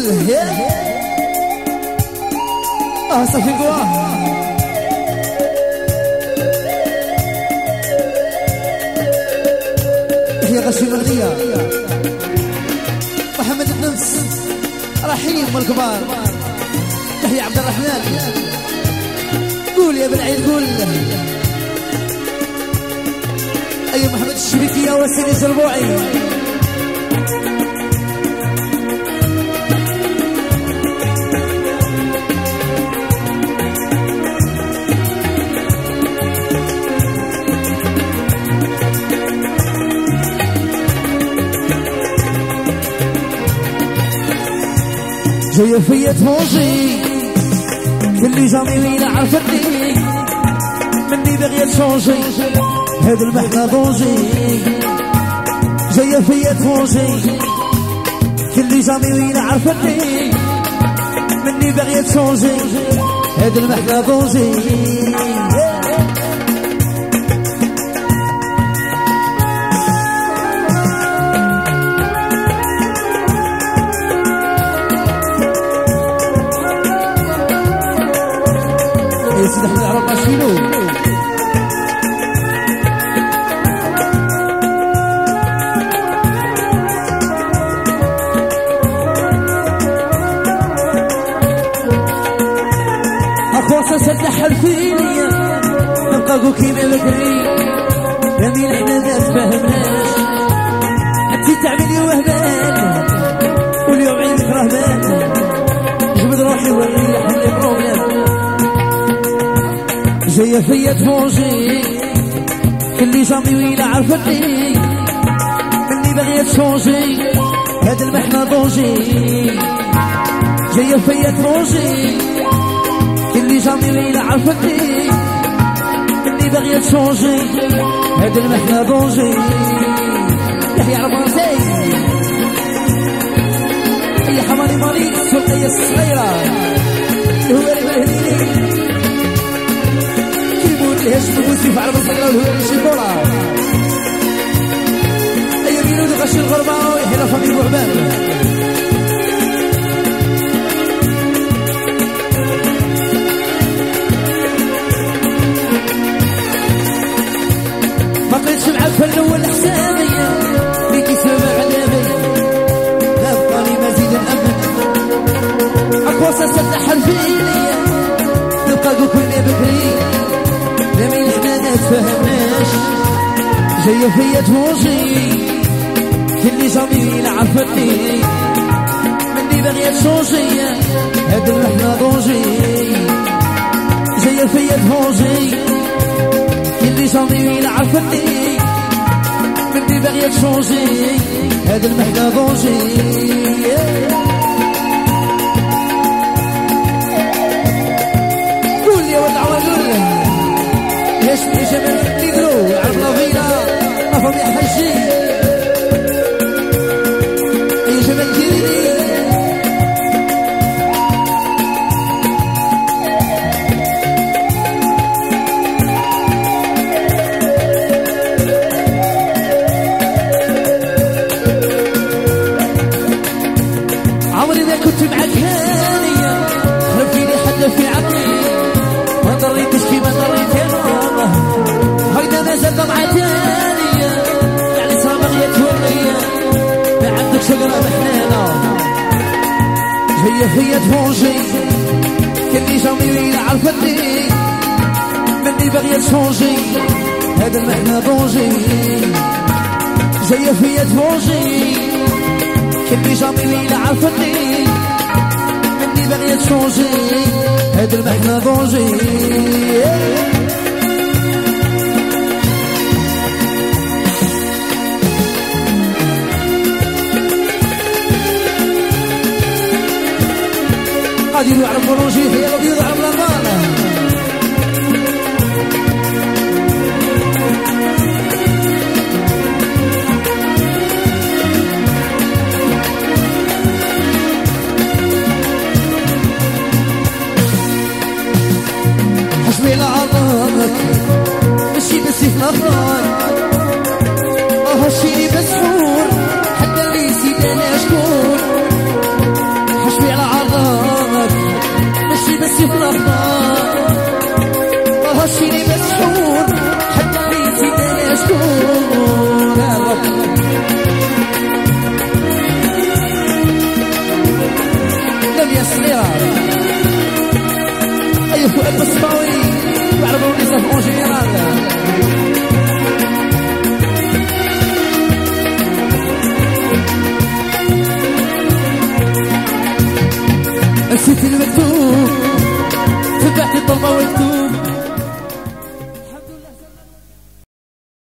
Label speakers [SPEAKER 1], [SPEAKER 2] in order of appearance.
[SPEAKER 1] صافي قواه يا غشي مغنية محمد النمس رحيم والكبار تحية عبد الرحمن قول يا بالعيد قول أي محمد الشبكية وسيلي الزربوعي جاية فيا تفوزي كل جامي وين عرفتني مني بغية تشونجي هاد المحنة ضوجي جاية فيا تفوزي كل جامي وين عرفتني مني بغية تشونجي هاد المحنة ضوجي سيدي احمد عرب ماشينو اخوصا سدح الفينية نبقاكو كيما بكري يمين احنا ما تفهمناش انتي تعملي وهبان واليوم عينك رهبان جبد روحي وريح اللي بروبلام جاية فيا تفوجي كل جامي وين عرفتني مني بغية تشونجي هاد المحنة ضوجي جاية فيا تفوجي كل جامي وين عرفتني مني بغية تشونجي هاد المحنة ضوجي يحيى عربانسي يا حماني مالي سلطية الصغيرة هو الهديني ليش نبوسي في عرب الصغيرة والهوية الشيكورة أي بينود غشي الغربة ويحيلا فمي بوعبان ما قلتش مع الفن والحسابية ليكي سامع علامي لا بقاني مزيد الأمن أقوصة سدح الفينية نبقاكو كلنا بكري لمين احنا ما تفهمناش جاية فيا تفوجي كل جامي عرفتني مني بغية تشوجي هاد المحنة ضوجي جاية فيا تفوجي كل جامي عرفتني مني بغية تشوجي هاد المحنة ضوجي قول يا ولد عوال يشمي جمال نيجرو عرضنا فينا نفهم يا حجي يا جمال كيريني عمري ما كنت معاك هانية خلفيني حتى في عقلي ما ضريتش كيما ضريت انا هيدا مازال ضمعة تانية يعني صار بغية تورية ما عندك شجرة محنانة جاية فيا تفوجي كلي جامي وين عرفتني مني بغية تشونجي هذا المحنة ضوجي جاية فيا تفوجي كلي جامي وين عرفتني مني بغية تشونجي هذا المحنة ضوجي قادر يعرف بروجي هي اللي يضرب للمال حسبي لعظمك مشي بسيف نظران هالشي مسحور حتى اللي يسيب انا شكون حسبي فؤاد الصفاوي وعرضوا النساء في اون جينيرال